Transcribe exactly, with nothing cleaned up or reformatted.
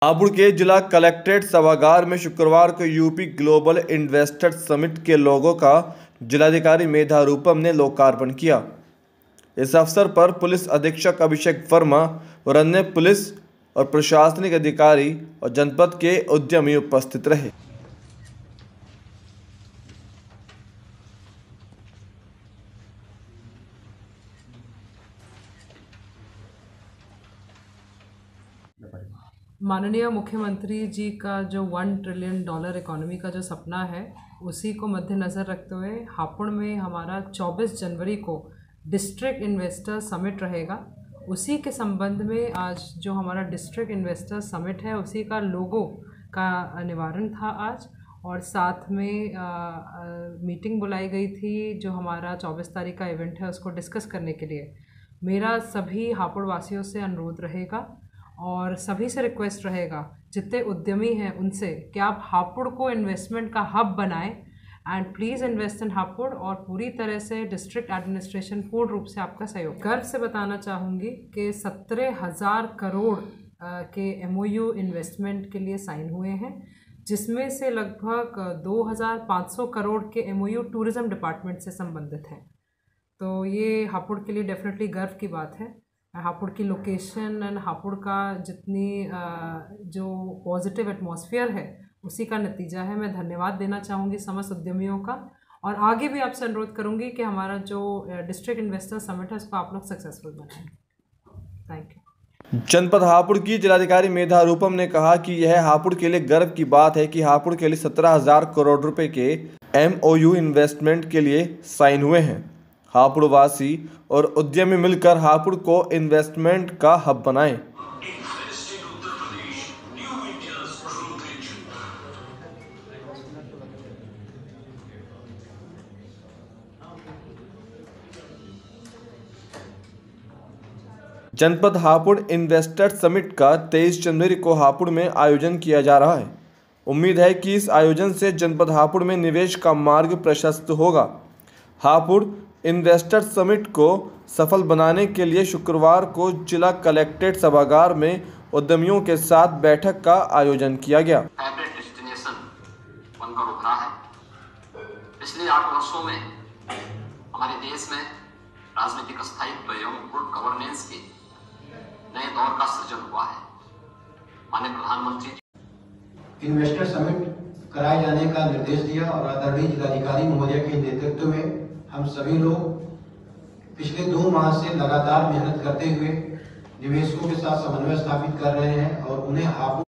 हापुड़ के जिला कलेक्ट्रेट सभागार में शुक्रवार को यूपी ग्लोबल इन्वेस्टर्स समिट के लोगो का जिलाधिकारी मेधा रूपम ने लोकार्पण किया। इस अवसर पर पुलिस अधीक्षक अभिषेक वर्मा और अन्य पुलिस और प्रशासनिक अधिकारी और जनपद के उद्यमी उपस्थित रहे। माननीय मुख्यमंत्री जी का जो वन ट्रिलियन डॉलर इकोनॉमी का जो सपना है, उसी को मद्देनज़र रखते हुए हापुड़ में हमारा चौबीस जनवरी को डिस्ट्रिक्ट इन्वेस्टर समिट रहेगा। उसी के संबंध में आज जो हमारा डिस्ट्रिक्ट इन्वेस्टर समिट है, उसी का लोगो का निवारण था आज, और साथ में आ, आ, मीटिंग बुलाई गई थी जो हमारा चौबीस तारीख का इवेंट है उसको डिस्कस करने के लिए। मेरा सभी हापुड़ वासियों से अनुरोध रहेगा और सभी से रिक्वेस्ट रहेगा, जितने उद्यमी हैं उनसे, कि आप हापुड़ को इन्वेस्टमेंट का हब बनाएं and please invest in Hapur. और पूरी तरह से डिस्ट्रिक्ट एडमिनिस्ट्रेशन पूर्ण रूप से आपका सहयोग। गर्व से बताना चाहूँगी कि सत्रह हज़ार करोड़ के एमओयू इन्वेस्टमेंट के लिए साइन हुए हैं, जिसमें से लगभग दो हज़ार पाँच सौ करोड़ के एमओयू टूरिज़्म डिपार्टमेंट से संबंधित हैं। तो ये हापुड़ के लिए डेफिनेटली गर्व की बात है। हापुड़ की लोकेशन एंड हापुड़ का जितनी जो पॉजिटिव एटमॉस्फेयर है उसी का नतीजा है। मैं धन्यवाद देना चाहूँगी समस्त उद्यमियों का, और आगे भी आपसे अनुरोध करूँगी कि हमारा जो डिस्ट्रिक्ट इन्वेस्टर समिट है उसको आप लोग सक्सेसफुल बनाएं। Thank you. जनपद हापुड़ की जिलाधिकारी मेधा रूपम ने कहा कि यह हापुड़ के लिए गर्व की बात है कि हापुड़ के लिए सत्रह हजार करोड़ रुपए के एमओयू इन्वेस्टमेंट के लिए साइन हुए हैं। हापुड़ वासी और उद्यमी मिलकर हापुड़ को इन्वेस्टमेंट का हब बनाएं। जनपद हापुड़ इन्वेस्टर समिट का तेईस जनवरी को हापुड़ में आयोजन किया जा रहा है। उम्मीद है कि इस आयोजन से जनपद हापुड़ में निवेश का मार्ग प्रशस्त होगा। हापुड़ इन्वेस्टर समिट को सफल बनाने के लिए शुक्रवार को जिला कलेक्ट्रेट सभागार में उद्यमियों के साथ बैठक का आयोजन किया गया। डेस्टिनेशन बनकर उभरा है। पिछले आठ वर्षों में हमारे देश में राजनीतिक स्थायित्व एवं गुड गवर्नेंस के नए दौर का सृजन हुआ है। माननीय प्रधानमंत्री इन्वेस्टर समिट कराए जाने का निर्देश दिया और आदरणीय जिलाधिकारी महोदय के नेतृत्व में हम सभी लोग पिछले दो माह से लगातार मेहनत करते हुए निवेशकों के साथ समन्वय स्थापित कर रहे हैं और उन्हें हापुड़